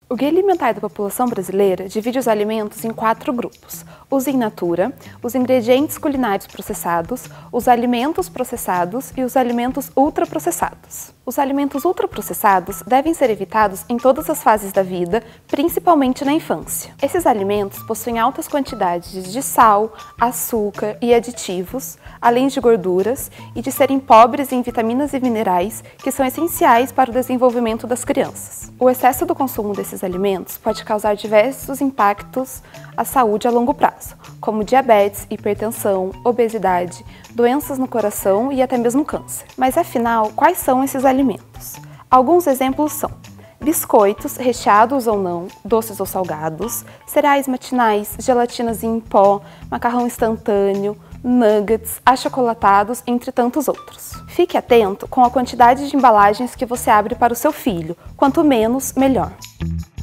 O Guia Alimentar da População Brasileira divide os alimentos em 4 grupos: os in natura, os ingredientes culinários processados, os alimentos processados e os alimentos ultraprocessados. Os alimentos ultraprocessados devem ser evitados em todas as fases da vida, principalmente na infância. Esses alimentos possuem altas quantidades de sal, açúcar e aditivos, além de gorduras, e de serem pobres em vitaminas e minerais que são essenciais para o desenvolvimento das crianças. O excesso do consumo desses alimentos pode causar diversos impactos à saúde a longo prazo, como diabetes, hipertensão, obesidade, doenças no coração e até mesmo câncer. Mas afinal, quais são esses alimentos? Alguns exemplos são biscoitos, recheados ou não, doces ou salgados, cereais matinais, gelatinas em pó, macarrão instantâneo, nuggets, achocolatados, entre tantos outros. Fique atento com a quantidade de embalagens que você abre para o seu filho, quanto menos, melhor.